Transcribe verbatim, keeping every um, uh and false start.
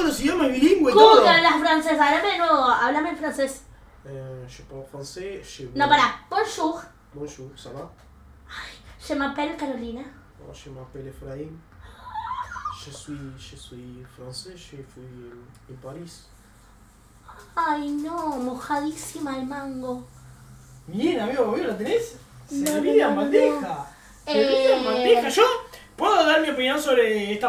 los idiomas bilingües y ¿Cómo todo. que hablas francés? Háblame de nuevo, háblame en francés. Euh, je parle français, je... No, pará. Bonjour. Bonjour, ça va? Je m'appelle Carolina. Oh, je m'appelle Efraim. Je suis, je suis français, je fui en, en París. Ay, no, mojadísima el mango. Bien, amigo, ¿vos la tenés? No, Servida no, en no, bandeja. no. Servida en Eh, bandeja. Yo puedo dar mi opinión sobre esta